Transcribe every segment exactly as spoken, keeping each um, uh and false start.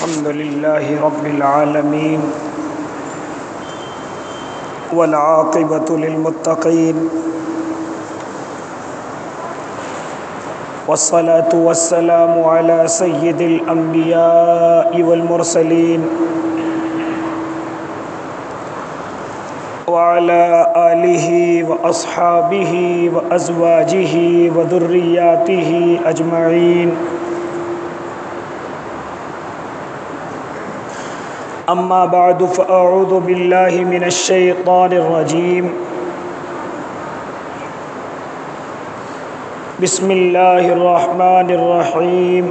الحمد لله رب العالمين والعاقبة للمتقين والصلاة والسلام على سيد الأنبياء والمرسلين وعلى آله وأصحابه وأزواجه وذرياته أجمعين. أما بعد فأعوذ بالله من الشيطان الرجيم. بسم الله الرحمن الرحيم.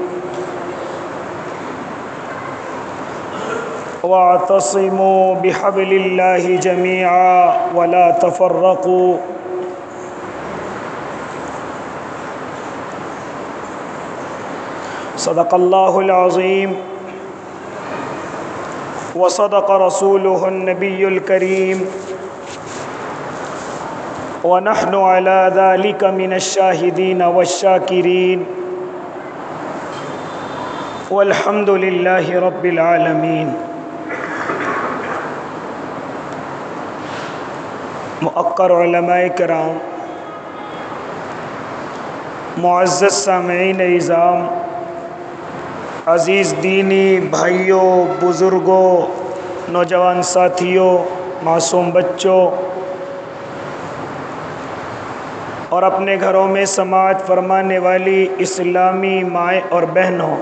واعتصموا بحبل الله جميعا ولا تفرقوا. صدق الله العظيم وصدق رسوله النبي الكريم ونحن على ذلك من الشاهدين والشاكرين والحمد لله رب العالمين. مؤقر علماء کرام، معزز سامعین اعظام، عزیز دینی بھائیوں، بزرگوں، نوجوان ساتھیوں، معصوم بچوں اور اپنے گھروں میں سماعت فرمانے والی اسلامی مائیں اور بہنوں،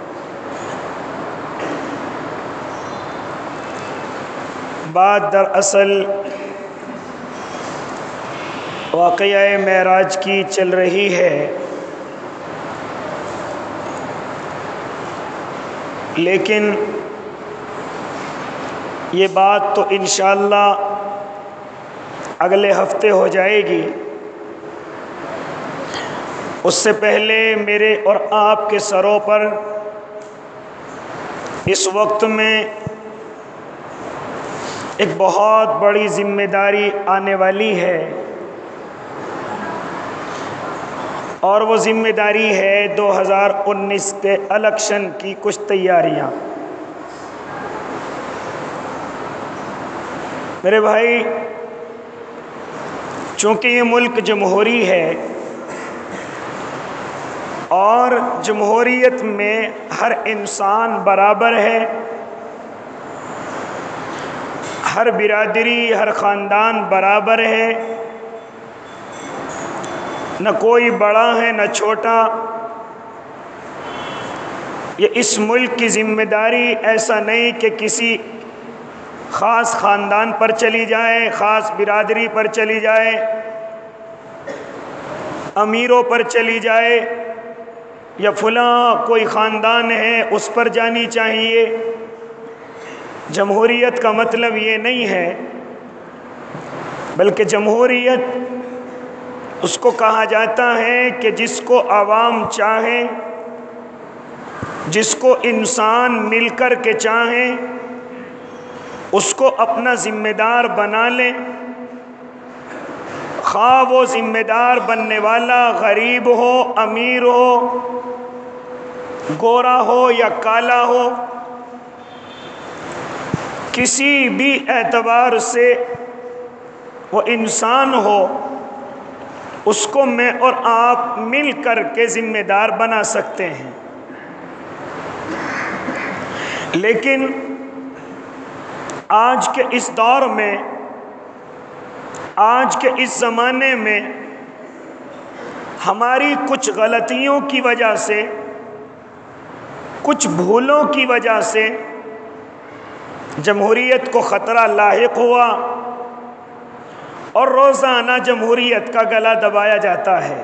بات دراصل واقعہ معراج کی چل رہی ہے، لیکن یہ بات تو انشاءاللہ اگلے ہفتے ہو جائے گی. اس سے پہلے میرے اور آپ کے سروں پر اس وقت میں ایک بہت بڑی ذمہ داری آنے والی ہے، اور وہ ذمہ داری ہے دو ہزار انیس کے الیکشن کی کچھ تیاریاں. میرے بھائی، چونکہ یہ ملک جمہوری ہے اور جمہوریت میں ہر انسان برابر ہے، ہر برادری، ہر خاندان برابر ہے، نہ کوئی بڑا ہے نہ چھوٹا. یہ اس ملک کی ذمہ داری ایسا نہیں کہ کسی خاص خاندان پر چلی جائے، خاص برادری پر چلی جائے، امیروں پر چلی جائے، یا فلاں کوئی خاندان ہے اس پر جانی چاہیے. جمہوریت کا مطلب یہ نہیں ہے، بلکہ جمہوریت اس کو کہا جاتا ہے کہ جس کو عوام چاہیں، جس کو انسان مل کر کے چاہیں، اس کو اپنا ذمہ دار بنا لیں، خواہ وہ ذمہ دار بننے والا غریب ہو، امیر ہو، گورا ہو یا کالا ہو. کسی بھی اعتبار سے وہ انسان ہو، اس کو میں اور آپ مل کر کے ذمہ دار بنا سکتے ہیں. لیکن آج کے اس دور میں، آج کے اس زمانے میں ہماری کچھ غلطیوں کی وجہ سے، کچھ بھولوں کی وجہ سے جمہوریت کو خطرہ لاحق ہوا، اور روزانہ جمہوریت کا گلا دبایا جاتا ہے،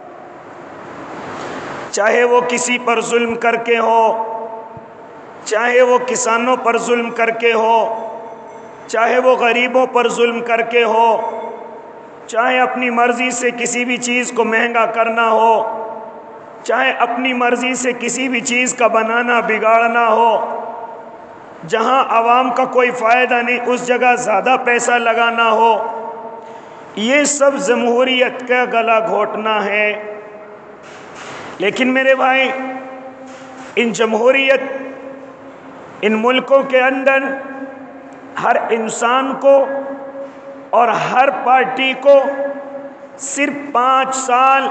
چاہے وہ کسی پر ظلم کر کے ہو، چاہے وہ کسانوں پر ظلم کر کے ہو، چاہے وہ غریبوں پر ظلم کر کے ہو، چاہے اپنی مرضی سے کسی بھی چیز کو مہنگا کرنا ہو، چاہے اپنی مرضی سے کسی بھی چیز کا بنانا بگاڑنا ہو. جہاں عوام کا کوئی فائدہ نہیں اس جگہ زیادہ پیسہ لگانا ہو. یہ سب جمہوریت کا گلا گھونٹنا ہے. لیکن میرے بھائی، ان جمہوریت ان ملکوں کے اندر ہر انسان کو اور ہر پارٹی کو صرف پانچ سال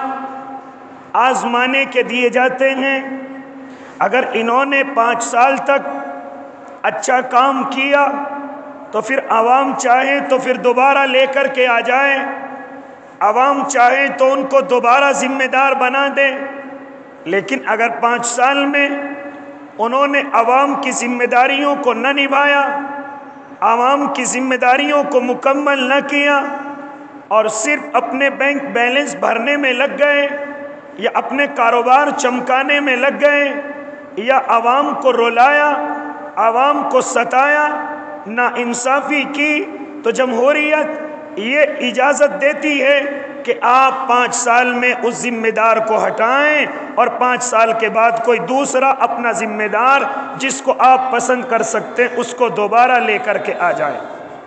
آزمانے کے دیے جاتے ہیں. اگر انہوں نے پانچ سال تک اچھا کام کیا تو پھر عوام چاہے تو پھر دوبارہ لے کر کے آ جائیں، عوام چاہے تو ان کو دوبارہ ذمہ دار بنا دیں. لیکن اگر پانچ سال میں انہوں نے عوام کی ذمہ داریوں کو نہ نبھایا، عوام کی ذمہ داریوں کو مکمل نہ کیا اور صرف اپنے بینک بیلنس بھرنے میں لگ گئے یا اپنے کاروبار چمکانے میں لگ گئے یا عوام کو رلایا، عوام کو ستایا، نا انصافی کی، تو جمہوریت یہ اجازت دیتی ہے کہ آپ پانچ سال میں اس ذمہ دار کو ہٹائیں اور پانچ سال کے بعد کوئی دوسرا اپنا ذمہ دار جس کو آپ پسند کر سکتے ہیں اس کو دوبارہ لے کر کے آ جائے.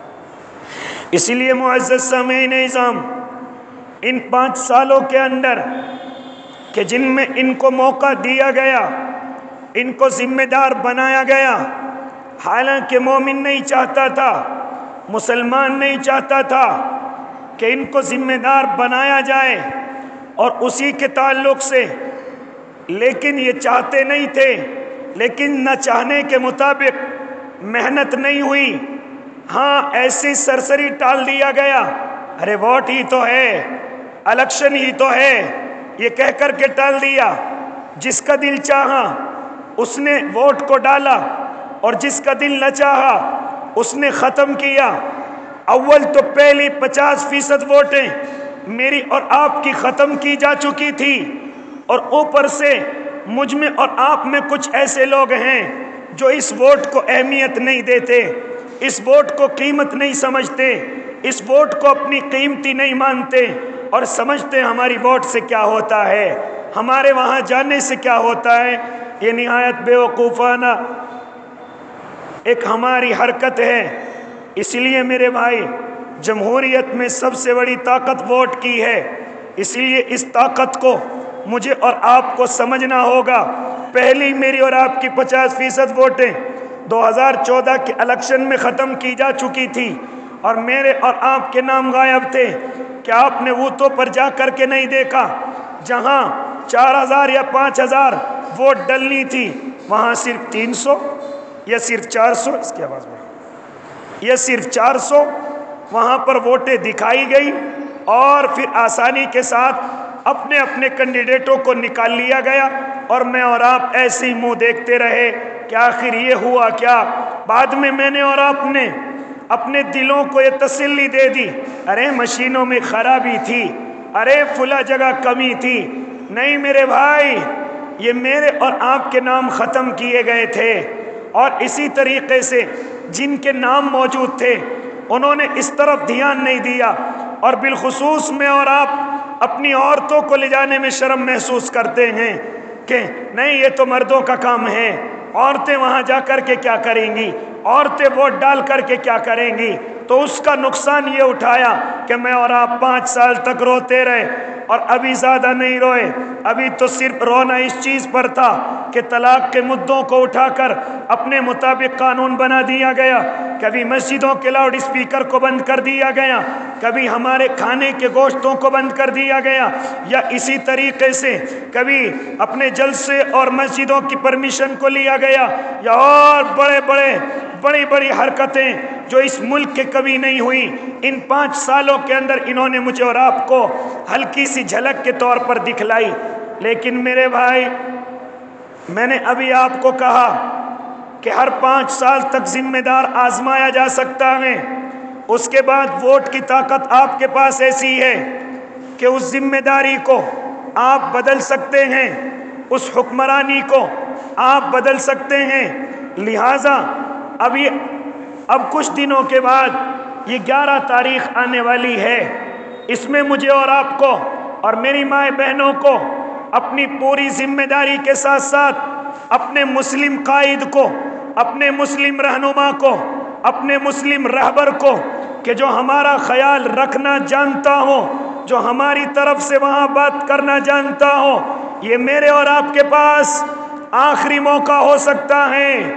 اسی لیے معزز سامعین نظام، ان پانچ سالوں کے اندر کہ جن میں ان کو موقع دیا گیا، ان کو ذمہ دار بنایا گیا، حالانکہ مومن نہیں چاہتا تھا، مسلمان نہیں چاہتا تھا کہ ان کو ذمہ دار بنایا جائے اور اسی کے تعلق سے، لیکن یہ چاہتے نہیں تھے، لیکن نہ چاہنے کے مطابق محنت نہیں ہوئی. ہاں ایسی سرسری ٹال دیا گیا، ارے ووٹ ہی تو ہے، الیکشن ہی تو ہے، یہ کہہ کر کے ٹال دیا. جس کا دل چاہا اس نے ووٹ کو ڈالا اور جس کا دل نہ چاہا اس نے ختم کیا. اول تو پہلی پچاس فیصد ووٹیں میری اور آپ کی ختم کی جا چکی تھی، اور اوپر سے مجھ میں اور آپ میں کچھ ایسے لوگ ہیں جو اس ووٹ کو اہمیت نہیں دیتے، اس ووٹ کو قیمت نہیں سمجھتے، اس ووٹ کو اپنی قیمتی نہیں مانتے اور سمجھتے ہماری ووٹ سے کیا ہوتا ہے، ہمارے وہاں جانے سے کیا ہوتا ہے. یہ نہایت بے وقوفانہ ایک ہماری حرکت ہے. اس لیے میرے بھائی، جمہوریت میں سب سے بڑی طاقت ووٹ کی ہے. اس لیے اس طاقت کو مجھے اور آپ کو سمجھنا ہوگا. پہلی میری اور آپ کی پچاس فیصد ووٹیں دو ہزار چودہ کے الیکشن میں ختم کی جا چکی تھی اور میرے اور آپ کے نام غائب تھے. کیا آپ نے بوتھوں پر جا کر کے نہیں دیکھا؟ جہاں چار ہزار یا پانچ ہزار ووٹ ڈلنی تھی وہاں صرف تین سو یا صرف چار سو اس کی آواز میں یا صرف چار سو وہاں پر ووٹیں دکھائی گئی اور پھر آسانی کے ساتھ اپنے اپنے کینڈیڈیٹوں کو نکال لیا گیا اور میں اور آپ ایسے ہی منہ دیکھتے رہے کہ آخر یہ ہوا کیا. بعد میں میں نے اور آپ نے اپنے دلوں کو یہ تسلی دے دی، ارے مشینوں میں خرابی تھی، ارے فلاں جگہ کمی تھی. نہیں میرے بھائی، یہ میرے اور آپ کے نام ختم کیے گئے تھے اور اسی طریقے سے جن کے نام موجود تھے انہوں نے اس طرف دھیان نہیں دیا. اور بالخصوص میں اور آپ اپنی عورتوں کو لے جانے میں شرم محسوس کرتے ہیں کہ نہیں یہ تو مردوں کا کام ہے، عورتیں وہاں جا کر کے کیا کریں گی، عورتیں ووٹ ڈال کر کے کیا کریں گی. تو اس کا نقصان یہ اٹھایا کہ میں اور آپ پانچ سال تک روتے رہے اور ابھی زیادہ نہیں روئے. ابھی تو صرف رونا اس چیز پر تھا کہ طلاق کے مدعوں کو اٹھا کر اپنے مطابق قانون بنا دیا گیا، کبھی مسجدوں کے لاؤڈ اسپیکر کو بند کر دیا گیا، کبھی ہمارے کھانے کے گوشتوں کو بند کر دیا گیا، یا اسی طریقے سے کبھی اپنے جلسے اور مسجدوں کی پرمیشن کو لیا گیا، یا اور بڑے بڑے بڑی بڑی حرکتیں جو اس ملک کے کبھی نہیں ہوئی. ان پانچ سالوں کے اندر انہوں نے مجھے اور آپ کو ہلکی سی جھلک کے طور پر دکھلائی. لیکن میرے بھائی، میں نے ابھی آپ کو کہا کہ ہر پانچ سال تک ذمہ دار آزمایا جا سکتا ہے. اس کے بعد ووٹ کی طاقت آپ کے پاس ایسی ہے کہ اس ذمہ داری کو آپ بدل سکتے ہیں، اس حکمرانی کو آپ بدل سکتے ہیں. لہٰذا ابھی اب کچھ دنوں کے بعد یہ گیارہ تاریخ آنے والی ہے. اس میں مجھے اور آپ کو اور میری مائیں بہنوں کو اپنی پوری ذمہ داری کے ساتھ ساتھ اپنے مسلم قائد کو، اپنے مسلم رہنما کو، اپنے مسلم رہبر کو کہ جو ہمارا خیال رکھنا جانتا ہو، جو ہماری طرف سے وہاں بات کرنا جانتا ہو، یہ میرے اور آپ کے پاس آخری موقع ہو سکتا ہے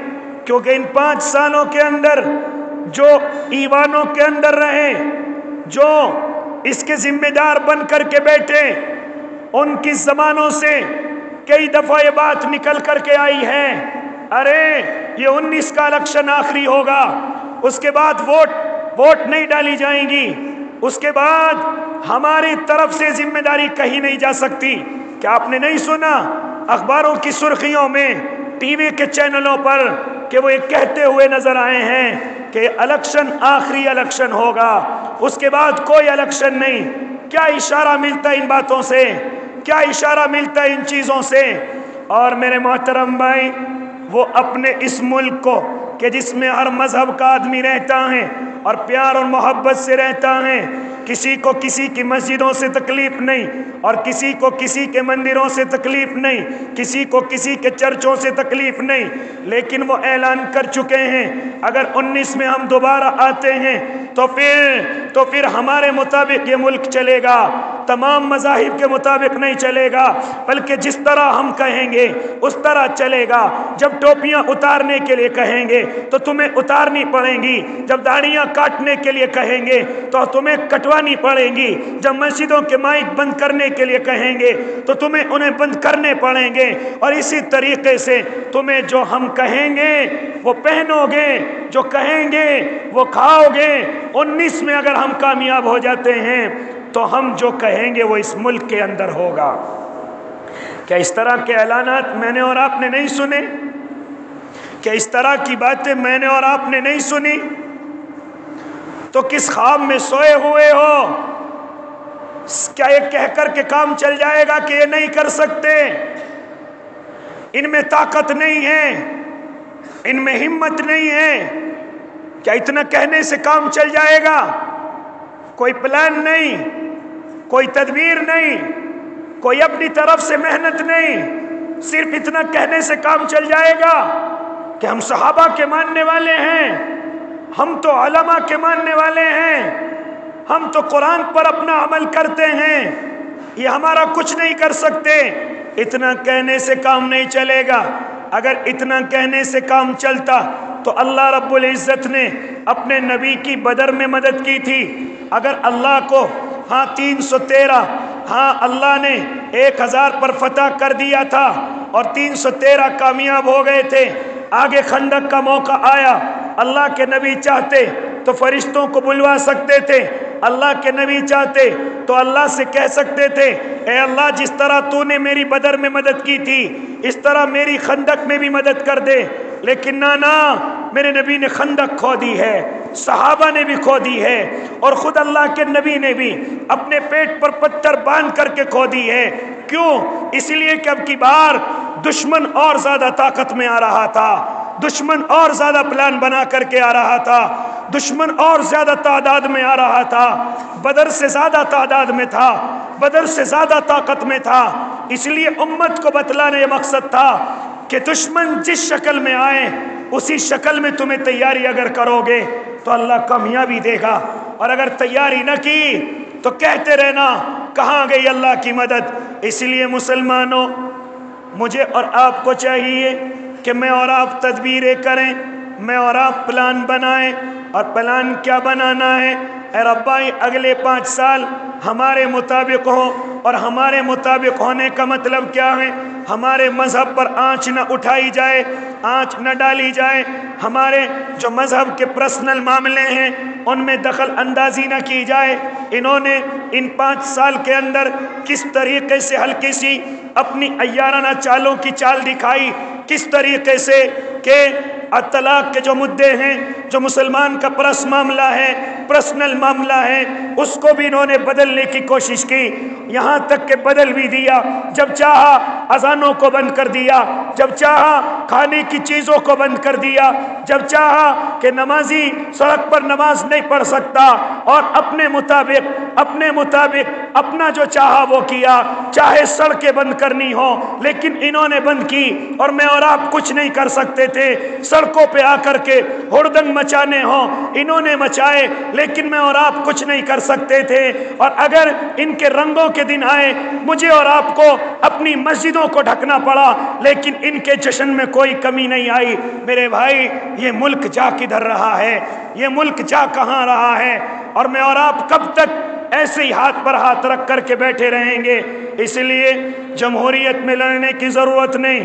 क्योंकि इन पाँच सालों के अंदर जो ईवानों के अंदर रहे, जो इसके जिम्मेदार बन कर के बैठे, उनकी जबानों से कई दफा ये बात निकल कर के आई है, अरे ये उन्नीस का इलेक्शन आखिरी होगा, उसके बाद वोट वोट नहीं डाली जाएंगी, उसके बाद हमारी तरफ से जिम्मेदारी कहीं नहीं जा सकती। क्या आपने नहीं सुना अखबारों की सुर्खियों में, टीवी के चैनलों पर कि वो ये कहते हुए नजर आए हैं कि इलेक्शन आखिरी इलेक्शन होगा, उसके बाद कोई इलेक्शन नहीं। क्या इशारा मिलता है इन बातों से, क्या इशारा मिलता है इन चीज़ों से? और मेरे मोहतरम भाई, वो अपने इस मुल्क को कि जिसमें हर मजहब का आदमी रहता है और प्यार और मोहब्बत से रहता है, किसी को किसी की मस्जिदों से तकलीफ नहीं और किसी को किसी के मंदिरों से तकलीफ नहीं, किसी को किसी के चर्चों से तकलीफ नहीं, लेकिन वो ऐलान कर चुके हैं अगर उन्नीस में हम दोबारा आते हैं तो फिर तो फिर हमारे मुताबिक ये मुल्क चलेगा, तमाम मज़ाहिब के मुताबिक नहीं चलेगा, बल्कि जिस तरह हम कहेंगे उस तरह चलेगा। जब टोपियां उतारने के लिए कहेंगे तो तुम्हें उतारनी पड़ेंगी, जब दाढ़ियां काटने के लिए कहेंगे तो तुम्हें कटवानी पड़ेंगी, जब मस्जिदों के माइक बंद करने के लिए कहेंगे तो तुम्हें उन्हें बंद करने पड़ेंगे, और इसी तरीके से तुम्हें जो हम कहेंगे वो पहनोगे, जो कहेंगे वो खाओगे। उन्नीस में अगर हम कामयाब हो जाते हैं तो हम जो कहेंगे वो इस मुल्क के अंदर होगा। क्या इस तरह के ऐलानात मैंने और आपने नहीं सुने? क्या इस तरह की बातें मैंने और आपने नहीं सुनी? तो किस ख्वाब में सोए हुए हो? क्या ये कहकर के काम चल जाएगा कि ये नहीं कर सकते, इनमें ताकत नहीं है, इनमें हिम्मत नहीं है? क्या इतना कहने से काम चल जाएगा? कोई प्लान नहीं, कोई तदबीर नहीं, कोई अपनी तरफ से मेहनत नहीं, सिर्फ इतना कहने से काम चल जाएगा कि हम सहाबा के मानने वाले हैं, हम तो उलमा के मानने वाले हैं, हम तो कुरान पर अपना अमल करते हैं, ये हमारा कुछ नहीं कर सकते। इतना कहने से काम नहीं चलेगा। अगर इतना कहने से काम चलता तो अल्लाह रब्बुल इज़्ज़त ने अपने नबी की बदर में मदद की थी। अगर अल्लाह को हाँ तीन सौ तेरह हाँ अल्लाह ने एक हज़ार पर फतह कर दिया था और तीन सौ तेरह कामयाब हो गए थे, आगे खंदक का मौका आया, अल्लाह के नबी चाहते तो फरिश्तों को बुलवा सकते थे, अल्लाह के नबी चाहते तो अल्लाह से कह सकते थे, ए अल्लाह जिस तरह तूने मेरी बदर में मदद की थी इस तरह मेरी खंदक में भी मदद कर दे। लेकिन ना ना, मेरे नबी ने खंदक खो दी है, सहाबा ने भी खो दी है, और ख़ुद अल्लाह के नबी ने भी अपने पेट पर पत्थर बांध करके खो दी है। क्यों? इसलिए कि अब की बार दुश्मन और ज़्यादा ताकत में आ रहा था, दुश्मन और ज़्यादा प्लान बना करके आ रहा था, दुश्मन और ज़्यादा तादाद में आ रहा था, बदर से ज़्यादा तादाद में था, बदर से ज़्यादा ताकत में था। इसलिए उम्मत को बतलाने मकसद था कि दुश्मन जिस शक्ल में आए उसी शक्ल में तुम्हें तैयारी अगर करोगे तो अल्लाह कामयाबी देगा, और अगर तैयारी न की तो कहते रहना कहाँ गई अल्लाह की मदद। इसलिए मुसलमानों, मुझे और आपको चाहिए कि मैं और आप तदबीरें करें, मैं और आप प्लान बनाएं। और प्लान क्या बनाना है? ए रब्बा अगले पाँच साल हमारे मुताबिक हो, और हमारे मुताबिक होने का मतलब क्या है? हमारे मज़हब पर आँच न उठाई जाए, आँच न डाली जाए, हमारे जो मज़हब के पर्सनल मामले हैं उनमें दखल अंदाजी न की जाए। इन्होंने इन पाँच साल के अंदर किस तरीके से हल्की सी अपनी अय्याराना चालों की चाल दिखाई, किस तरीके से के तलाक के जो मुद्दे हैं, जो मुसलमान का परस मामला है, पर्सनल मामला है, उसको भी इन्होंने बदलने की कोशिश की, यहाँ तक के बदल भी दिया। जब चाहा अजानों को बंद कर दिया, जब चाहा खाने की चीज़ों को बंद कर दिया, जब चाहा کہ نمازی سڑک پر نماز نہیں پڑھ سکتا اور اپنے مطابق اپنے مطابق اپنا جو چاہا وہ کیا، چاہے سڑکیں بند کرنی ہو لیکن انہوں نے بند کی اور میں اور آپ کچھ نہیں کر سکتے تھے۔ سڑکوں پہ آ کر کے ہڑدنگ مچانے ہوں انہوں نے مچائے لیکن میں اور آپ کچھ نہیں کر سکتے تھے۔ اور اگر ان کے رنگوں کے دن آئے مجھے اور آپ کو اپنی مسجدوں کو ڈھکنا پڑا لیکن ان کے جشن میں کوئی کمی نہیں آئی۔ میرے بھائی یہ ملک جا کدھر رہا ہے؟ یہ ملک جا کہاں رہا ہے؟ اور میں اور آپ کب تک ایسے ہی ہاتھ پر ہاتھ رکھ کر کے بیٹھے رہیں گے؟ اس لیے جمہوریت میں لڑنے کی ضرورت نہیں،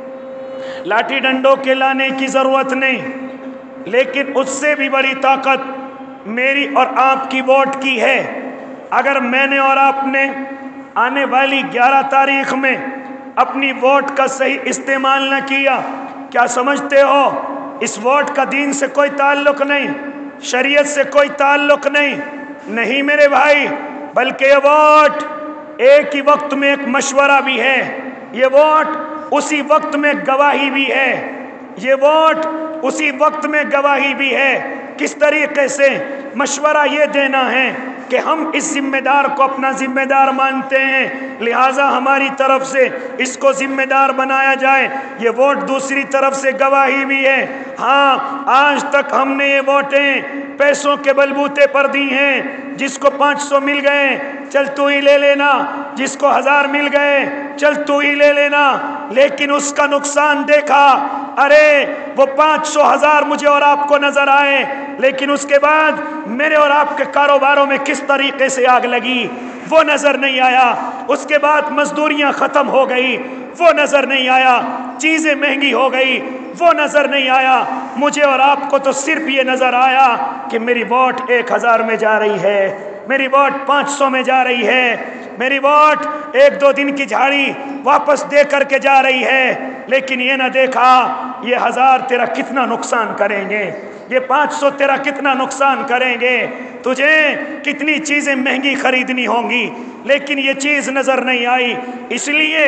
لاٹھی ڈنڈوں کے لانے کی ضرورت نہیں، لیکن اس سے بھی بڑی طاقت میری اور آپ کی ووٹ کی ہے۔ اگر میں نے اور آپ نے آنے والی گیارہ تاریخ میں اپنی ووٹ کا صحیح استعمال نہ کیا، کیا سمجھتے ہو اس ووٹ کا دین سے کوئی تعلق نہیں، شریعت سے کوئی تعلق نہیں؟ نہیں میرے بھائی، بلکہ یہ ووٹ ایک ہی وقت میں ایک مشورہ بھی ہے، یہ ووٹ اسی وقت میں گواہی بھی ہے، یہ ووٹ اسی وقت میں گواہی بھی ہے۔ کس طریقے سے؟ مشورہ یہ دینا ہے کہ ہم اس ذمہ دار کو اپنا ذمہ دار مانتے ہیں، لہٰذا ہماری طرف سے اس کو ذمہ دار بنایا جائے۔ یہ ووٹ دوسری طرف سے گواہی بھی ہے۔ ہاں، آج تک ہم نے یہ ووٹیں پیسوں کے بلبوتے پر دی ہیں، جس کو پانچ سو مل گئے چل تو ہی لے لینا، جس کو ہزار مل گئے چل تو ہی لے لینا، لیکن اس کا نقصان دیکھا؟ ارے وہ پانچ سو ہزار مجھے اور آپ کو نظر آئے لیکن اس کے بعد میرے اور آپ کے کاروباروں میں کس طریقے سے آگ لگی وہ نظر نہیں آیا۔ اس کے بعد مزدوریاں ختم ہو گئی وہ نظر نہیں آیا، چیزیں مہنگی ہو گئی وہ نظر نہیں آیا۔ مجھے اور آپ کو تو صرف یہ نظر آیا کہ میری ووٹ ایک ہزار میں جا رہی ہے، میری ووٹ پانچ سو میں جا رہی ہے، میری ووٹ ایک دو دن کی جھاڑی واپس دے کر کے جا رہی ہے، لیکن یہ نہ دیکھا یہ ہزار تیرا کتنا نقصان کریں گے، یہ پانچ سو تیرا کتنا نقصان کریں گے، تجھے کتنی چیزیں مہنگی خریدنی ہوں گی، لیکن یہ چیز نظر نہیں آئی۔ اس لیے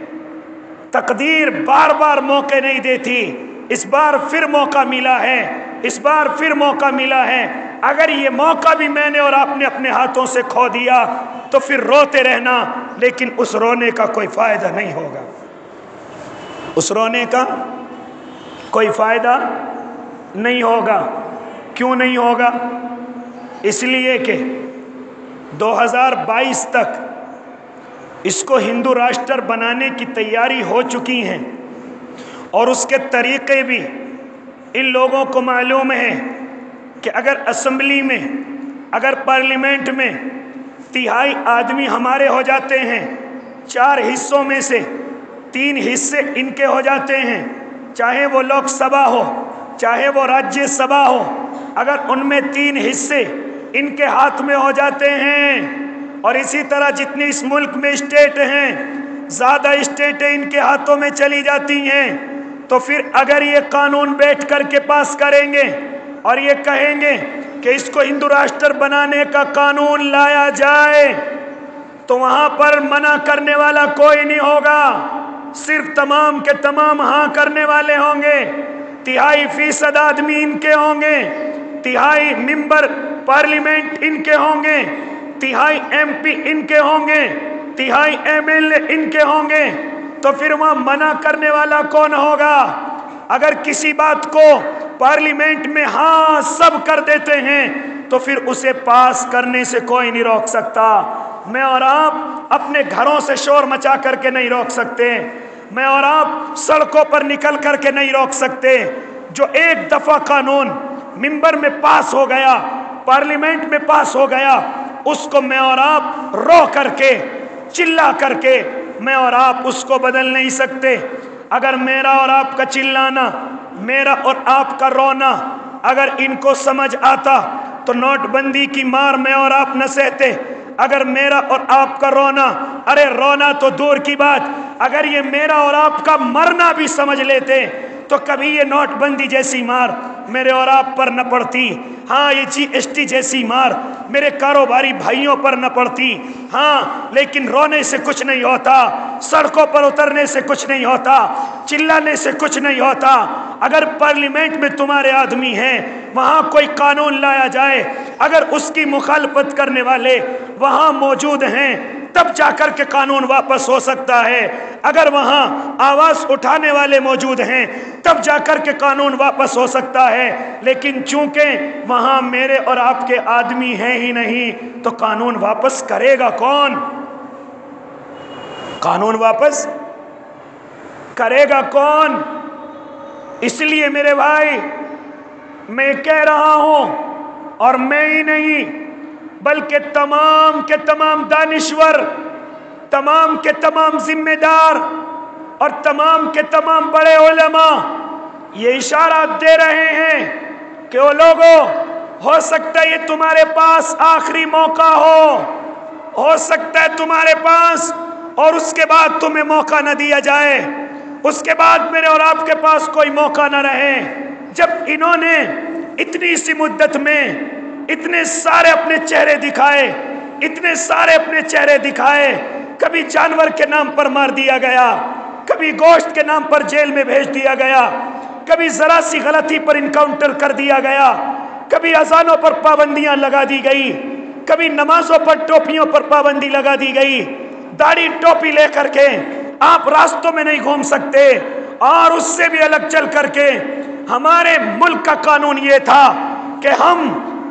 تقدیر بار بار موقع نہیں دیتی، اس بار پھر موقع ملا ہے، اس بار پھر موقع ملا ہے۔ اگر یہ موقع بھی میں نے اور آپ نے اپنے ہاتھوں سے کھو دیا تو پھر روتے رہنا، لیکن اس رونے کا کوئی فائدہ نہیں ہوگا، اس رونے کا کوئی فائدہ نہیں ہوگا۔ کیوں نہیں ہوگا؟ اس لیے کہ دو ہزار بائیس تک اس کو ہندو راشٹر بنانے کی تیاری ہو چکی ہیں اور اس کے طریقے بھی ان لوگوں کو معلوم ہے کہ اگر اسمبلی میں، اگر پارلیمنٹ میں تہائی آدمی ہمارے ہو جاتے ہیں، چار حصوں میں سے تین حصے ان کے ہو جاتے ہیں، چاہے وہ لوک سبھا ہو چاہے وہ راجیہ سبھا ہو، اگر ان میں تین حصے ان کے ہاتھ میں ہو جاتے ہیں، اور اسی طرح جتنی اس ملک میں اسٹیٹ ہیں زیادہ اسٹیٹیں ان کے ہاتھوں میں چلی جاتی ہیں، تو پھر اگر یہ قانون بیٹھ کر کے پاس کریں گے اور یہ کہیں گے کہ اس کو ہندو راشٹر بنانے کا قانون لایا جائے تو وہاں پر منع کرنے والا کوئی نہیں ہوگا، صرف تمام کے تمام ہاں کرنے والے ہوں گے۔ تہائی فیصد آدمی ان کے ہوں گے، تہائی ممبر پارلیمنٹ ان کے ہوں گے، تہائی ایم پی ان کے ہوں گے، تہائی ایم ایل اے ان کے ہوں گے، تو پھر وہاں منع کرنے والا کون ہوگا؟ اگر کسی بات کو پارلیمنٹ میں ہاں سب کر دیتے ہیں تو پھر اسے پاس کرنے سے کوئی نہیں روک سکتا۔ میں اور آپ اپنے گھروں سے شور مچا کر کے نہیں روک سکتے، میں اور آپ سڑکوں پر نکل کر کے نہیں روک سکتے۔ جو ایک دفعہ قانون ممبر میں پاس ہو گیا، پارلیمنٹ میں پاس ہو گیا، اس کو میں اور آپ رو کر کے چلا کر کے میں اور آپ اس کو بدل نہیں سکتے۔ اگر میرا اور آپ کا چلانا، میرا اور آپ کا رونا اگر ان کو سمجھ آتا تو نوٹ بندی کی مار میں اور آپ نہ سہتے۔ اگر میرا اور آپ کا رونا، ارے رونا تو دور کی بات، اگر یہ میرا اور آپ کا مرنا بھی سمجھ لیتے تو کبھی یہ نوٹ بندی جیسی مار میرے اور آپ پر نہ پڑتی، ہاں یہ جی ایس ٹی جیسی مار میرے کاروباری بھائیوں پر نہ پڑتی، ہاں لیکن رونے سے کچھ نہیں ہوتا، سڑکوں پر اترنے سے کچھ نہیں ہوتا، چلانے سے کچھ نہیں ہوتا۔ اگر پارلیمنٹ میں تمہارے آدمی ہیں، وہاں کوئی قانون لایا جائے، اگر اس کی مخالفت کرنے والے وہاں موجود ہیں تب جا کر کے قانون واپس ہو سکتا ہے، اگر وہاں آواز اٹھانے والے موجود ہیں تب جا کر کے قانون واپس ہو سکتا ہے، لیکن چونکہ وہاں میرے اور آپ کے آدمی ہیں ہی نہیں تو قانون واپس کرے گا کون؟ قانون واپس کرے گا کون؟ اس لیے میرے بھائی میں کہہ رہا ہوں، اور میں ہی نہیں بلکہ تمام کے تمام دانشور، تمام کے تمام ذمہ دار اور تمام کے تمام بڑے علماء یہ اشارات دے رہے ہیں کہ وہ لوگوں، ہو سکتا ہے یہ تمہارے پاس آخری موقع ہو ہو سکتا ہے تمہارے پاس، اور اس کے بعد تمہیں موقع نہ دیا جائے، اس کے بعد میرے اور آپ کے پاس کوئی موقع نہ رہے۔ جب انہوں نے اتنی سی مدت میں اتنے سارے اپنے چہرے دکھائے، اتنے سارے اپنے چہرے دکھائے، کبھی جانور کے نام پر مار دیا گیا، کبھی گوشت کے نام پر جیل میں بھیج دیا گیا، کبھی ذرا سی غلطی پر انکاؤنٹر کر دیا گیا، کبھی اذانوں پر پابندیاں لگا دی گئی، کبھی نمازوں پر ٹوپیوں پر پابندی لگا دی گئی، داڑھی ٹوپی لے کر کے آپ راستوں میں نہیں گھوم سکتے، اور اس سے بھی الگ چل کر کے ہمارے ملک کا قانون یہ تھا کہ ہم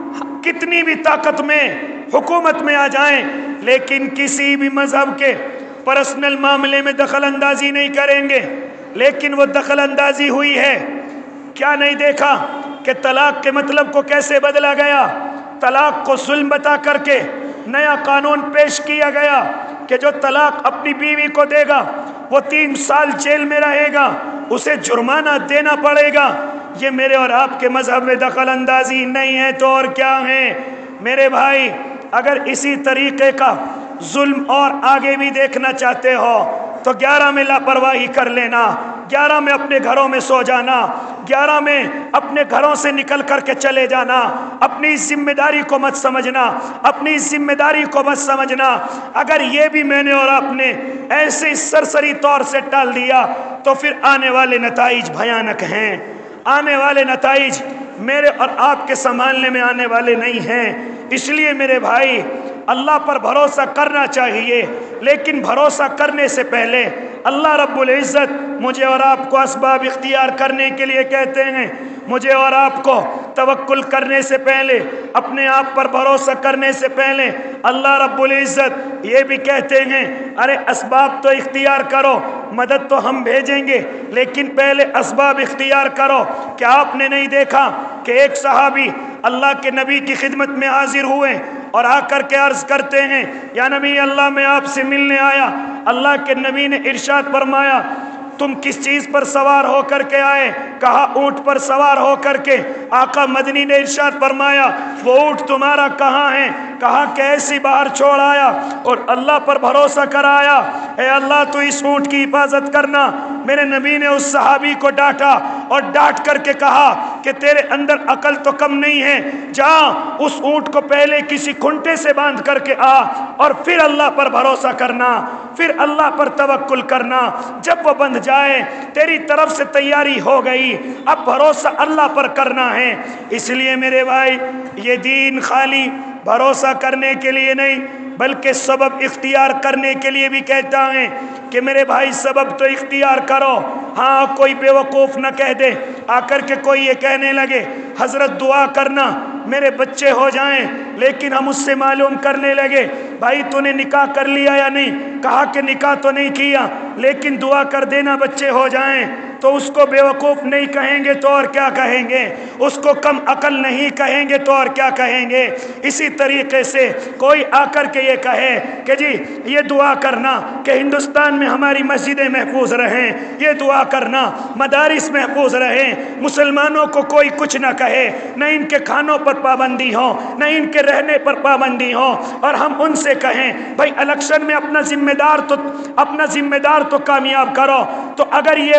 کتنی بھی طاقت میں حکومت میں آ جائیں لیکن کسی بھی مذہب کے پرسنل معاملے میں دخل اندازی نہیں کریں گے، لیکن وہ دخل اندازی ہوئی ہے۔ کیا نہیں دیکھا کہ طلاق کے مطلب کو کیسے بدلا گیا؟ طلاق کو ظلم بتا کر کے نیا قانون پیش کیا گیا کہ جو طلاق اپنی بیوی کو دے گا وہ تین سال جیل میں رہے گا، اسے جرمانہ دینا پڑے گا۔ یہ میرے اور آپ کے مذہب میں دخل اندازی نہیں ہے تو اور کیا ہے؟ میرے بھائی اگر اسی طریقے کا ظلم اور آگے بھی دیکھنا چاہتے ہو تو گیارہ میں لاپرواہی کر لینا، گیارہ میں اپنے گھروں میں سو جانا، گیارہ میں اپنے گھروں سے نکل کر کے چلے جانا، اپنی ذمہ داری کو مت سمجھنا، اپنی ذمہ داری کو مت سمجھنا۔ اگر یہ بھی میں نے اور آپ نے ایسے سرسری طور سے ٹال دیا تو پھر آنے والے نتائج بھیانک ہیں، آنے والے نتائج میرے اور آپ کے سنبھالنے میں آنے والے نہیں ہیں۔ اس لیے میرے بھائی اللہ پر بھروسہ کرنا چاہیے، لیکن بھروسہ کرنے سے پہلے اللہ رب العزت مجھے اور آپ کو اسباب اختیار کرنے کے لیے کہتے ہیں، مجھے اور آپ کو توکل کرنے سے پہلے، اپنے آپ پر بھروسہ کرنے سے پہلے اللہ رب العزت یہ بھی کہتے ہیں ارے اسباب تو اختیار کرو، مدد تو ہم بھیجیں گے لیکن پہلے اسباب اختیار کرو۔ کیا آپ نے نہیں دیکھا کہ ایک صحابی اللہ کے نبی کی خدمت میں حاضر ہوئے اور آ کر کے عرض کرتے ہیں یا نبی اللہ میں آپ سے ملنے آیا، اللہ کے نبی نے ارشاد فرمایا تم کس چیز پر سوار ہو کر کے آئے؟ کہا اونٹ پر سوار ہو کر کے۔ آقا مدنی نے ارشاد فرمایا وہ اونٹ تمہارا کہاں ہے؟ کہا کہ ایسی باہر چھوڑ آیا اور اللہ پر بھروسہ کرایا، اے اللہ تو اس اونٹ کی حفاظت کرنا۔ میرے نبی نے اس صحابی کو ڈانٹا اور ڈانٹ کر کے کہا کہ تیرے اندر عقل تو کم نہیں ہے، جا اس اونٹ کو پہلے کسی کھنٹے سے باندھ کر کے آ اور پھر اللہ پر بھروسہ کرنا، پھر اللہ پر توکل کرنا۔ جب وہ بندھ جائے تیری طرف سے تیاری ہو گئی، اب بھروسہ اللہ پر کرنا ہے۔ اس لیے میرے بھائی یہ دین خالی بھروسہ کرنے کے لیے نہیں بلکہ سبب اختیار کرنے کے لیے بھی کہتا ہے کہ میرے بھائی سبب تو اختیار کرو۔ ہاں کوئی بیوقوف نہ کہہ دے آ کر کے کوئی یہ کہنے لگے حضرت دعا کرنا میرے بچے ہو جائیں، لیکن ہم اس سے معلوم کرنے لگے بھائی تو نے نکاح کر لیا یا نہیں؟ کہا کہ نکاح تو نہیں کیا لیکن دعا کر دینا بچے ہو جائیں، تو اس کو بیوقوف نہیں کہیں گے تو اور کیا کہیں گے؟ اس کو کم عقل نہیں کہیں گے تو اور کیا کہیں گے؟ اسی طریقے سے کوئی آ کر کے یہ کہے کہ جی یہ دعا کرنا کہ ہندوستان میں ہماری مسجدیں محفوظ رہیں، یہ دعا کرنا مدارس محفوظ رہیں، مسلمانوں کو کوئی کچھ نہ کہے، نہ ان کے کھانوں پر پابندی ہو نہ ان کے رہنے پر پابندی ہو، اور ہم ان سے کہیں بھائی الیکشن میں اپنا ذمہ دار تو اپنا ذمہ دار تو کامیاب کرو۔ تو اگر یہ وہ کہہ دے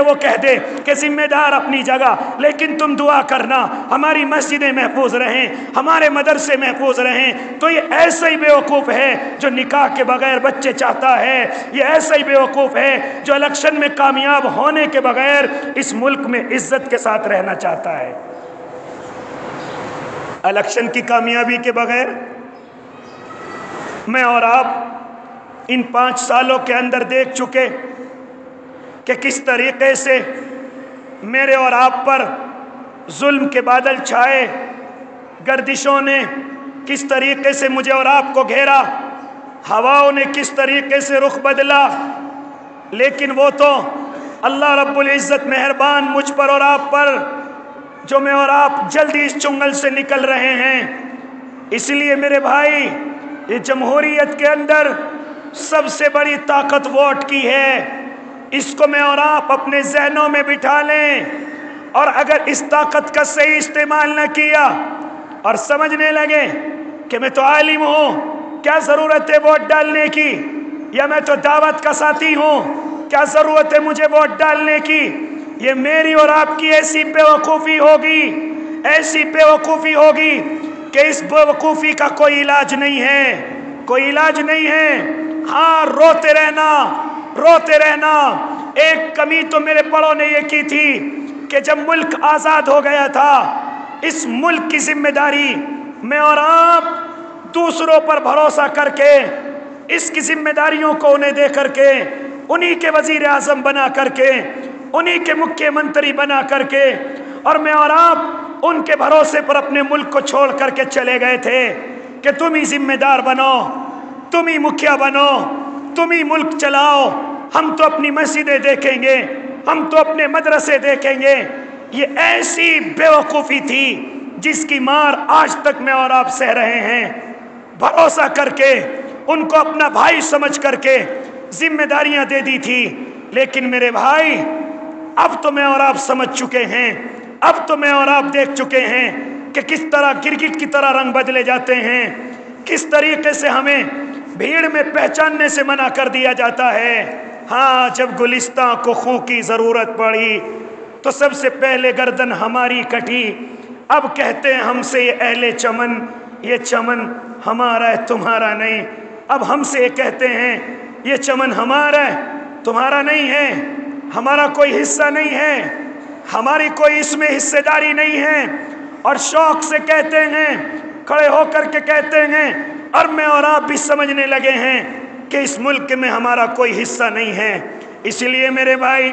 گے کہ ذمہ دار اپنی جگہ، لیکن تم دعا کرنا ہماری مسجدیں محفوظ رہیں، ہمارے مدرسے محفوظ رہیں۔ تو یہ ایسا ہی بیوقوف ہے جو نکاح کے بغیر بچے چاہتا ہے، یہ ایسا ہی بیوقوف ہے جو الیکشن میں کامیاب ہونے کے بغیر اس ملک میں عزت کے ساتھ رہنا چاہتا ہے۔ الیکشن کی کامیابی کے بغیر میں اور آپ ان پانچ سالوں کے اندر دیکھ چکے کہ کس طریقے سے میرے اور آپ پر ظلم کے بادل چھائے، گردشوں نے کس طریقے سے مجھے اور آپ کو گھیرا، ہواؤں نے کس طریقے سے رخ بدلا، لیکن وہ تو اللہ رب العزت مہربان مجھ پر اور آپ پر جو میں اور آپ جلدی اس چنگل سے نکل رہے ہیں۔ اس لیے میرے بھائی، یہ جمہوریت کے اندر سب سے بڑی طاقت ووٹ کی ہے، اس کو میں اور آپ اپنے ذہنوں میں بٹھا لیں، اور اگر اس طاقت کا صحیح استعمال نہ کیا اور سمجھنے لگے کہ میں تو عالم ہوں، کیا ضرورت ہے ووٹ ڈالنے کی، یا میں تو دعوت کا ساتھی ہوں، کیا ضرورت ہے مجھے ووٹ ڈالنے کی، یہ میری اور آپ کی ایسی بیوقوفی ہوگی، ایسی بیوقوفی ہوگی کہ اس بیوقوفی کا کوئی علاج نہیں ہے، کوئی علاج نہیں ہے۔ ہاں، روتے رہنا، روتے رہنا۔ ایک کمی تو میرے بڑوں نے یہ کی تھی کہ جب ملک آزاد ہو گیا تھا، اس ملک کی ذمہ داری میں اور آپ دوسروں پر بھروسہ کر کے، اس کی ذمہ داریوں کو انہیں دے کر کے، انہی کے وزیر اعظم بنا کر کے، انہی کے مکھیہ منتری بنا کر کے، اور میں اور آپ ان کے بھروسے پر اپنے ملک کو چھوڑ کر کے چلے گئے تھے کہ تم ہی ذمہ دار بنو، تم ہی مکھیا بنو، تم ہی ملک چلاؤ، ہم تو اپنی مسجدیں دیکھیں گے، ہم تو اپنے مدرسے دیکھیں گے۔ یہ ایسی بیوقوفی تھی جس کی مار آج تک میں اور آپ سہ رہے ہیں۔ بھروسہ کر کے، ان کو اپنا بھائی سمجھ کر کے ذمہ داریاں دے دی تھی، لیکن میرے بھائی اب تو میں اور آپ سمجھ چکے ہیں، اب تو میں اور آپ دیکھ چکے ہیں کہ کس طرح گرگٹ کی طرح رنگ بدلے جاتے ہیں، کس طریقے سے ہمیں بھیڑ میں پہچاننے سے منع کر دیا جاتا ہے۔ ہاں، جب گلستاں کو خوں کی ضرورت پڑی تو سب سے پہلے گردن ہماری کٹی، اب کہتے ہیں ہم سے یہ اہل چمن، یہ چمن ہمارا ہے تمہارا نہیں۔ اب ہم سے یہ کہتے ہیں یہ چمن ہمارا ہے تمہارا نہیں ہے، ہمارا کوئی حصہ نہیں ہے، ہماری کوئی اس میں حصے داری نہیں ہے، اور شوق سے کہتے ہیں، کھڑے ہو کر کے کہتے ہیں، اور میں اور آپ بھی سمجھنے لگے ہیں کہ اس ملک میں ہمارا کوئی حصہ نہیں ہے۔ اس لیے میرے بھائی،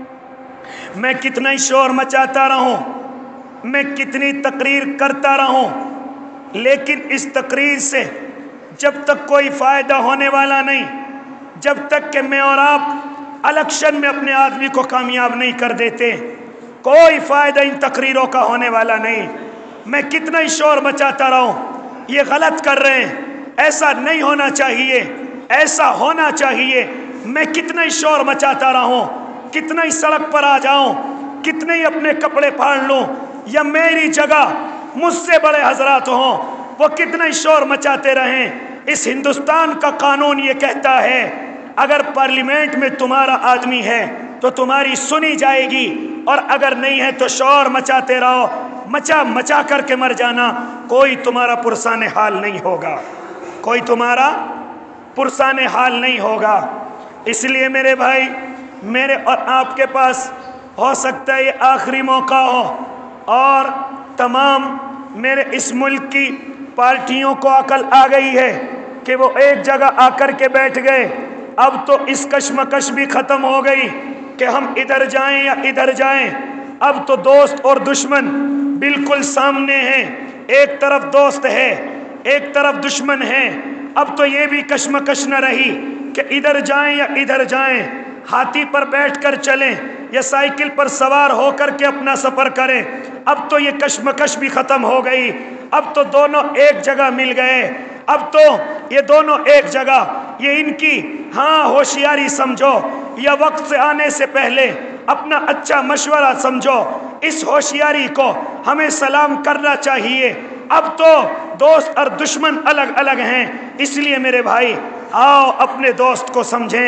میں کتنا ہی شور مچاتا رہوں، میں کتنی تقریر کرتا رہوں، لیکن اس تقریر سے جب تک کوئی فائدہ ہونے والا نہیں، جب تک کہ میں اور آپ الیکشن میں اپنے آدمی کو کامیاب نہیں کر دیتے، کوئی فائدہ ان تقریروں کا ہونے والا نہیں۔ میں کتنا ہی شور مچاتا رہوں، یہ غلط کر رہے ہیں، ایسا نہیں ہونا چاہیے، ایسا ہونا چاہیے، میں کتنا ہی شور مچاتا رہوں، کتنا ہی سڑک پر آ جاؤں، کتنے ہی اپنے کپڑے پھاڑ لوں، یا میری جگہ مجھ سے بڑے حضرات ہوں، وہ کتنا ہی شور مچاتے رہیں، اس ہندوستان کا قانون یہ کہتا ہے اگر پارلیمنٹ میں تمہارا آدمی ہے تو تمہاری سنی جائے گی، اور اگر نہیں ہے تو شور مچاتے رہو، مچا مچا کر کے مر جانا، کوئی تمہارا پرسان حال نہیں ہوگا، کوئی تمہارا پرسان حال نہیں ہوگا۔ اس لیے میرے بھائی، میرے اور آپ کے پاس ہو سکتا ہے یہ آخری موقع ہو، اور تمام میرے اس ملک کی پارٹیوں کو عقل آ گئی ہے کہ وہ ایک جگہ آ کر کے بیٹھ گئے، اب تو اس کشمکش بھی ختم ہو گئی کہ ہم ادھر جائیں یا ادھر جائیں، اب تو دوست اور دشمن بالکل سامنے ہیں، ایک طرف دوست ہے ایک طرف دشمن ہے، اب تو یہ بھی کشمکش نہ رہی کہ ادھر جائیں یا ادھر جائیں، ہاتھی پر بیٹھ کر چلیں یا سائیکل پر سوار ہو کر کے اپنا سفر کریں، اب تو یہ کشمکش بھی ختم ہو گئی، اب تو دونوں ایک جگہ مل گئے، اب تو یہ دونوں ایک جگہ، یہ ان کی ہاں ہوشیاری سمجھو، یا وقت سے آنے سے پہلے اپنا اچھا مشورہ سمجھو، اس ہوشیاری کو ہمیں سلام کرنا چاہیے۔ اب تو دوست اور دشمن الگ الگ ہیں، اس لیے میرے بھائی آؤ اپنے دوست کو سمجھیں،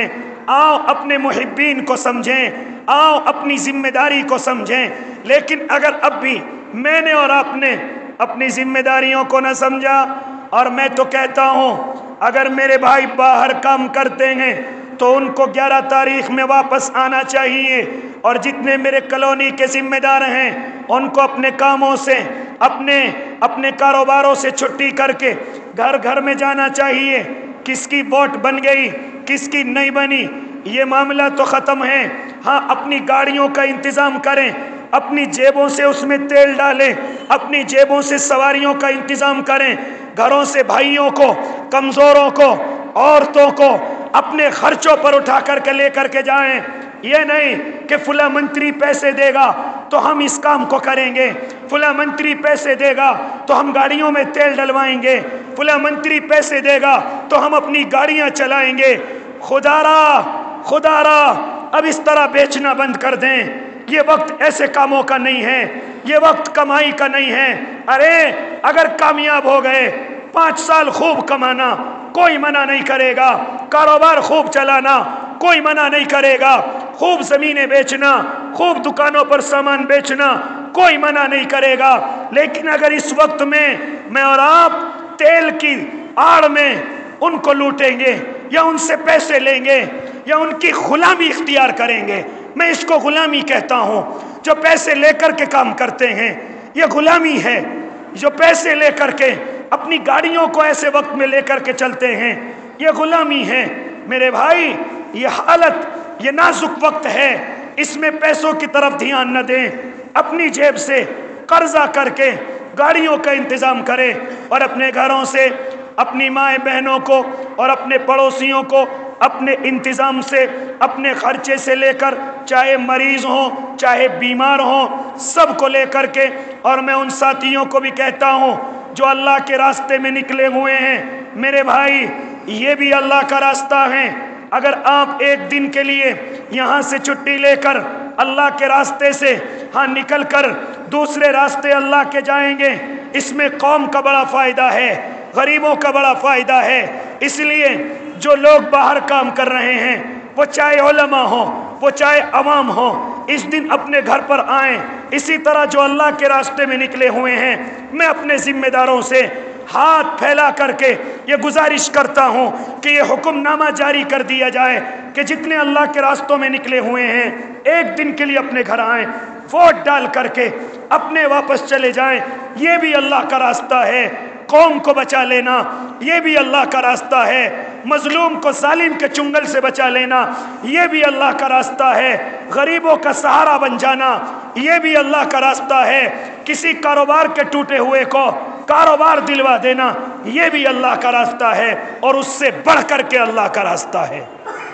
آؤ اپنے محبین کو سمجھیں، آؤ اپنی ذمہ داری کو سمجھیں۔ لیکن اگر اب بھی میں نے اور آپ نے اپنی ذمہ داریوں کو نہ سمجھا، اور میں تو کہتا ہوں اگر میرے بھائی باہر کام کرتے ہیں تو ان کو گیارہ تاریخ میں واپس آنا چاہیے، اور جتنے میرے کالونی کے ذمہ دار ہیں ان کو اپنے کاموں سے، اپنے اپنے کاروباروں سے چھٹی کر کے گھر گھر میں جانا چاہیے۔ کس کی ووٹ بن گئی، کس کی نہیں بنی، یہ معاملہ تو ختم ہے۔ ہاں، اپنی گاڑیوں کا انتظام کریں، اپنی جیبوں سے اس میں تیل ڈالیں، اپنی جیبوں سے سواریوں کا انتظام کریں، گھروں سے بھائیوں کو، کمزوروں کو، عورتوں کو اپنے خرچوں پر اٹھا کر کے لے کر کے جائیں۔ یہ نہیں کہ فلاں منتری پیسے دے گا تو ہم اس کام کو کریں گے، فلاں منتری پیسے دے گا تو ہم گاڑیوں میں تیل ڈلوائیں گے، فلاں منتری پیسے دے گا تو ہم اپنی گاڑیاں چلائیں گے۔ خدا را خدا را اب اس طرح بیچنا بند کر دیں۔ یہ وقت ایسے کاموں کا نہیں ہے، یہ وقت کمائی کا نہیں ہے۔ ارے اگر کامیاب ہو گئے، پانچ سال خوب کمانا کوئی منع نہیں کرے گا، کاروبار خوب چلانا کوئی منع نہیں کرے گا، خوب زمینیں بیچنا، خوب دکانوں پر سامان بیچنا کوئی منع نہیں کرے گا۔ لیکن اگر اس وقت میں میں اور آپ تیل کی آڑ میں ان کو لوٹیں گے، یا ان سے پیسے لیں گے، یا ان کی غلامی اختیار کریں گے، میں اس کو غلامی کہتا ہوں۔ جو پیسے لے کر کے کام کرتے ہیں یہ غلامی ہے، جو پیسے لے کر کے اپنی گاڑیوں کو ایسے وقت میں لے کر کے چلتے ہیں یہ غلامی ہے۔ میرے بھائی، یہ حالت، یہ نازک وقت ہے، اس میں پیسوں کی طرف دھیان نہ دیں، اپنی جیب سے قرضہ کر کے گاڑیوں کا انتظام کریں، اور اپنے گھروں سے اپنی مائیں بہنوں کو اور اپنے پڑوسیوں کو اپنے انتظام سے، اپنے خرچے سے لے کر، چاہے مریض ہوں چاہے بیمار ہوں، سب کو لے کر کے۔ اور میں ان ساتھیوں کو بھی کہتا ہوں جو اللہ کے راستے میں نکلے ہوئے ہیں، میرے بھائی یہ بھی اللہ کا راستہ ہے۔ اگر آپ ایک دن کے لیے یہاں سے چھٹی لے کر اللہ کے راستے سے ہاں نکل کر دوسرے راستے اللہ کے جائیں گے، اس میں قوم کا بڑا فائدہ ہے، غریبوں کا بڑا فائدہ ہے۔ اس لیے جو لوگ باہر کام کر رہے ہیں، وہ چاہے علماء ہوں، وہ چاہے عوام ہوں، اس دن اپنے گھر پر آئیں۔ اسی طرح جو اللہ کے راستے میں نکلے ہوئے ہیں، میں اپنے ذمہ داروں سے ہاتھ پھیلا کر کے یہ گزارش کرتا ہوں کہ یہ حکم نامہ جاری کر دیا جائے کہ جتنے اللہ کے راستوں میں نکلے ہوئے ہیں ایک دن کے لیے اپنے گھر آئیں، ووٹ ڈال کر کے اپنے واپس چلے جائیں۔ یہ بھی اللہ کا راستہ ہے۔ قوم کو بچا لینا یہ بھی اللہ کا راستہ ہے، مظلوم کو ظالم کے چنگل سے بچا لینا یہ بھی اللہ کا راستہ ہے، غریبوں کا سہارا بن جانا یہ بھی اللہ کا راستہ ہے، کسی کاروبار کے ٹوٹے ہوئے کو کاروبار دلوا دینا یہ بھی اللہ کا راستہ ہے، اور اس سے بڑھ کر کے اللہ کا راستہ ہے۔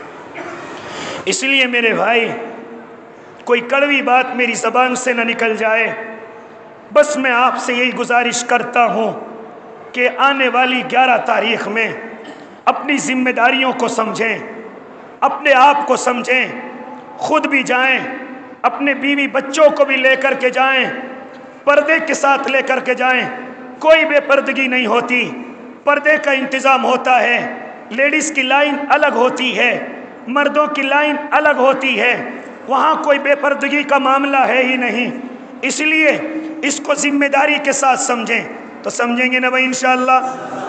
اس لیے میرے بھائی، کوئی کڑوی بات میری زبان سے نہ نکل جائے، بس میں آپ سے یہی گزارش کرتا ہوں کہ آنے والی گیارہ تاریخ میں اپنی ذمہ داریوں کو سمجھیں، اپنے آپ کو سمجھیں، خود بھی جائیں، اپنے بیوی بچوں کو بھی لے کر کے جائیں، پردے کے ساتھ لے کر کے جائیں، کوئی بے پردگی نہیں ہوتی، پردے کا انتظام ہوتا ہے، لیڈیز کی لائن الگ ہوتی ہے، مردوں کی لائن الگ ہوتی ہے، وہاں کوئی بے پردگی کا معاملہ ہے ہی نہیں۔ اس لیے اس کو ذمہ داری کے ساتھ سمجھیں، تو سمجھیں گے نا بھائی انشاءاللہ۔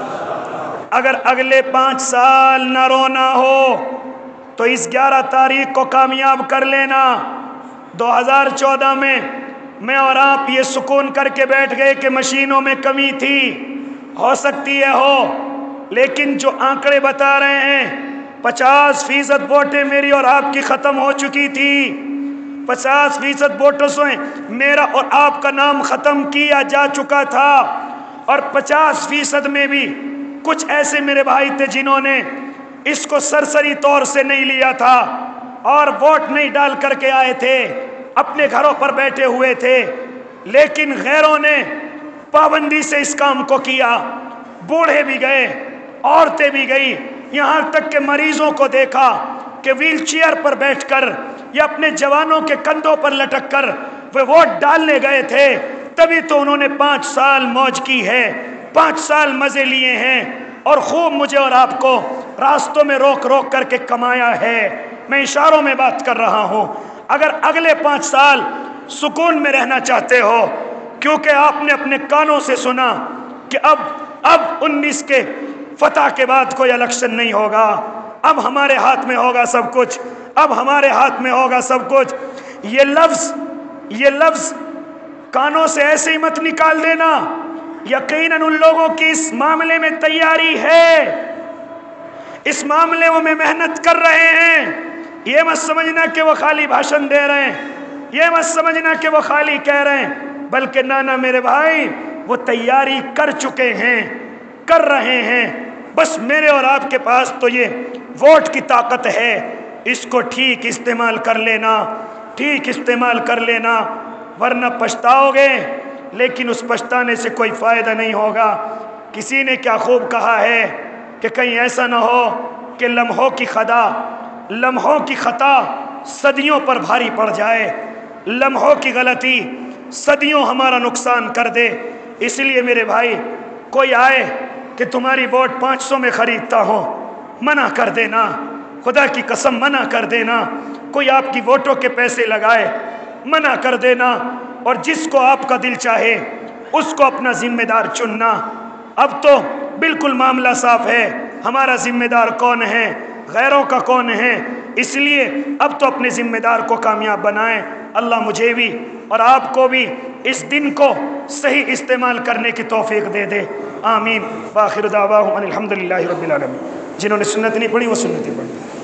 اگر اگلے پانچ سال نہ رونا ہو تو اس گیارہ تاریخ کو کامیاب کر لینا۔ دو ہزار چودہ میں میں اور آپ یہ سکون کر کے بیٹھ گئے کہ مشینوں میں کمی تھی، ہو سکتی ہے ہو، لیکن جو آنکڑے بتا رہے ہیں پچاس فیصد ووٹیں میری اور آپ کی ختم ہو چکی تھی، پچاس فیصد ووٹوں سے میرا اور آپ کا نام ختم کیا جا چکا تھا، اور پچاس فیصد میں بھی کچھ ایسے میرے بھائی تھے جنہوں نے اس کو سرسری طور سے نہیں لیا تھا اور ووٹ نہیں ڈال کر کے آئے تھے، اپنے گھروں پر بیٹھے ہوئے تھے، لیکن غیروں نے پابندی سے اس کام کو کیا، بوڑھے بھی گئے، عورتیں بھی گئی، یہاں تک کہ مریضوں کو دیکھا کہ ویل چیئر پر بیٹھ کر یا اپنے جوانوں کے کندھوں پر لٹک کر وہ ووٹ ڈالنے گئے تھے، تبھی تو انہوں نے پانچ سال موج کی ہے، پانچ سال مزے لیے ہیں۔ اور خوب مجھے اور آپ کو راستوں میں روک روک کر کے کمایا ہے۔ میں اشاروں میں بات کر رہا ہوں۔ اگر اگلے پانچ سال سکون میں رہنا چاہتے ہو، کیونکہ آپ نے اپنے کانوں سے سنا کہ اب اب انیس کے فتح کے بعد کوئی الیکشن نہیں ہوگا، اب ہمارے ہاتھ میں ہوگا سب کچھ، اب ہمارے ہاتھ میں ہوگا سب کچھ، یہ لفظ یہ لفظ کانوں سے ایسے ہی مت نکال دینا۔ یقیناً ان لوگوں کی اس معاملے میں تیاری ہے، اس معاملے میں محنت کر رہے ہیں۔ یہ مت سمجھنا کہ وہ خالی بھاشن دے رہے ہیں، یہ مت سمجھنا کہ وہ خالی کہہ رہے ہیں، بلکہ نانا میرے بھائی وہ تیاری کر چکے ہیں، کر رہے ہیں۔ بس میرے اور آپ کے پاس تو یہ ووٹ کی طاقت ہے، اس کو ٹھیک استعمال کر لینا، ٹھیک استعمال کر لینا، ورنہ پچھتاؤ گے، لیکن اس پچھتانے سے کوئی فائدہ نہیں ہوگا۔ کسی نے کیا خوب کہا ہے کہ کہیں ایسا نہ ہو کہ لمحوں کی خطا لمحوں کی خطا صدیوں پر بھاری پڑ جائے، لمحوں کی غلطی صدیوں ہمارا نقصان کر دے۔ اس لیے میرے بھائی کوئی آئے کہ تمہاری ووٹ پانچ سو میں خریدتا ہو، منع کر دینا، خدا کی قسم منع کر دینا۔ کوئی آپ کی ووٹوں کے پیسے لگائے، منع کر دینا، اور جس کو آپ کا دل چاہے اس کو اپنا ذمہ دار چننا۔ اب تو بالکل معاملہ صاف ہے، ہمارا ذمہ دار کون ہے، غیروں کا کون ہے۔ اس لیے اب تو اپنے ذمہ دار کو کامیاب بنائیں۔ اللہ مجھے بھی اور آپ کو بھی اس دن کو صحیح استعمال کرنے کی توفیق دے دے، آمین۔ وآخر دعواہم ان الحمدللہ رب العالمین۔ جنہوں نے سنت نہیں پڑھی وہ سنتیں پڑھی۔